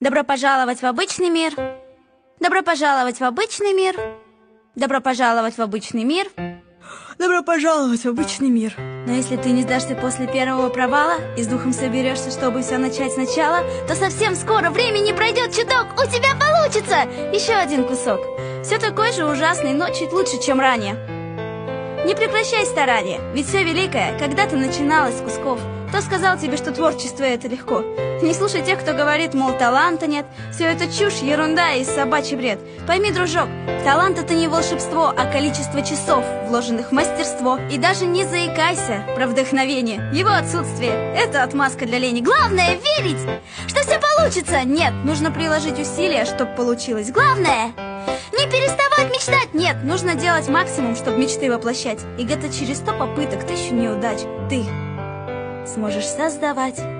Добро пожаловать в обычный мир. Добро пожаловать в обычный мир. Добро пожаловать в обычный мир. Добро пожаловать в обычный мир. Но если ты не сдашься после первого провала и с духом соберешься, чтобы все начать сначала, то совсем скоро времени пройдет чуток, у тебя получится еще один кусок. Все такой же ужасный, но чуть лучше, чем ранее. Не прекращай старания, ведь все великое когда-то начиналось с кусков. Кто сказал тебе, что творчество это легко? Не слушай тех, кто говорит, мол, таланта нет. Все это чушь, ерунда и собачий бред. Пойми, дружок, талант это не волшебство, а количество часов, вложенных в мастерство. И даже не заикайся про вдохновение. Его отсутствие – это отмазка для лени. Главное – верить, что все получится. Нет, нужно приложить усилия, чтобы получилось. Главное – не переставать мечтать. Нет, нужно делать максимум, чтобы мечты воплощать. И где-то через 100 попыток, 1000 неудач ты сможешь создавать